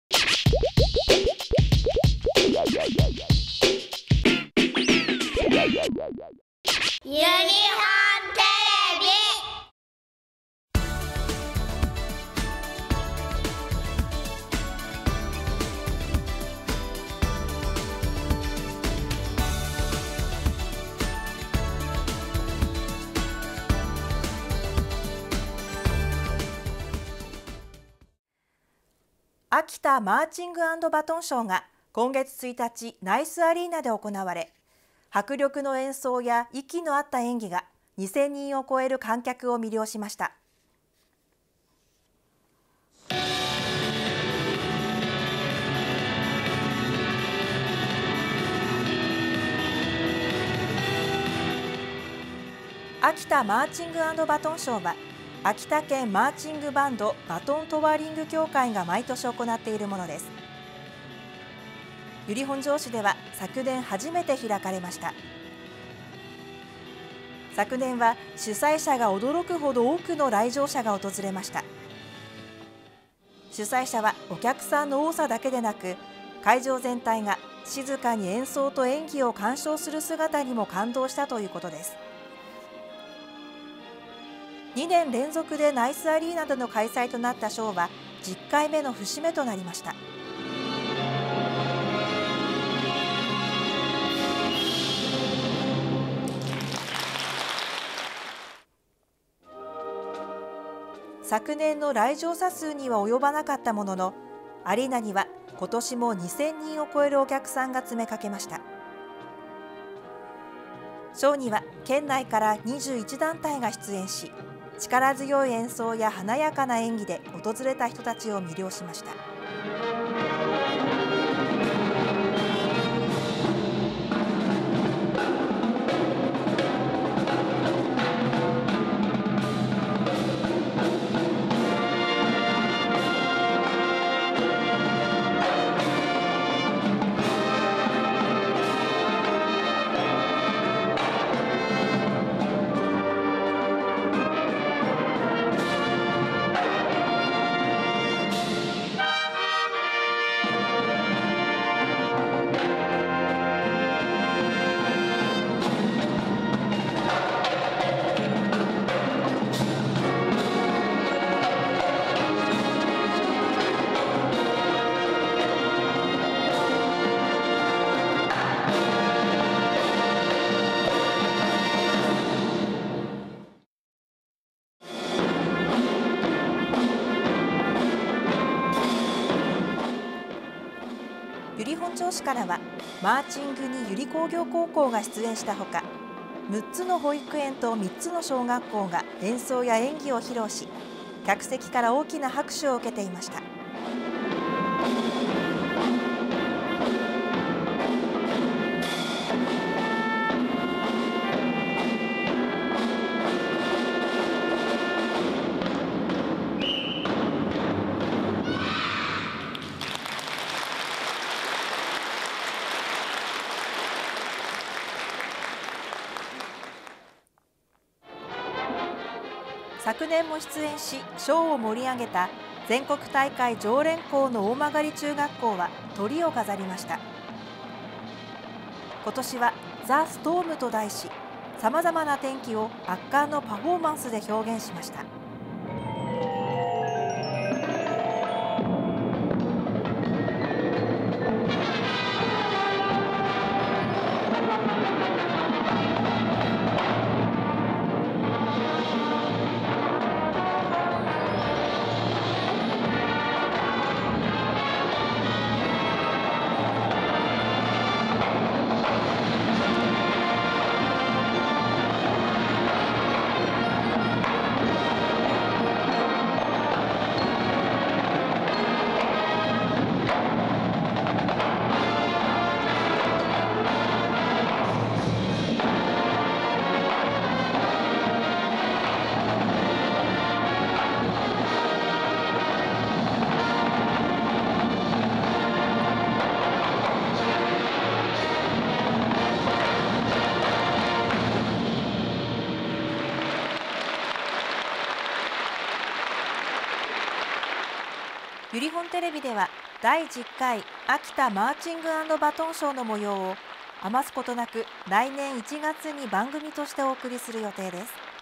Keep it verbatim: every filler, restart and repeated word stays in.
ユニフォンテレビ。 秋田マーチング&バトンショーが今月ついたちナイスアリーナで行われ、迫力の演奏や息の合った演技がにせんにんを超える観客を魅了しました。秋田マーチング&バトンショーは、秋田県マーチングバンドバトントワーリング協会が毎年行っているものです。由利本荘市では昨年初めて開かれました。昨年は主催者が驚くほど多くの来場者が訪れました。主催者はお客さんの多さだけでなく、会場全体が静かに演奏と演技を鑑賞する姿にも感動したということです。にねん連続でナイスアリーナでの開催となったショーはじゅっかいめの節目となりました。昨年の来場者数には及ばなかったものの、アリーナには今年もにせんにんを超えるお客さんが詰めかけました。ショーには県内からにじゅういちだんたいが出演し、力強い演奏や華やかな演技で訪れた人たちを魅了しました。由利本荘市からはマーチングに由利工業高校が出演したほか、むっつの保育園とみっつの小学校が演奏や演技を披露し、客席から大きな拍手を受けていました。昨年も出演し、ショーを盛り上げた全国大会常連校の大曲中学校はトリを飾りました。今年はザ・ストームと題し、さまざまな天気を圧巻のパフォーマンスで表現しました。由利本テレビではだいじゅっかい秋田マーチング&バトンショーの模様を余すことなく来年いちがつに番組としてお送りする予定です。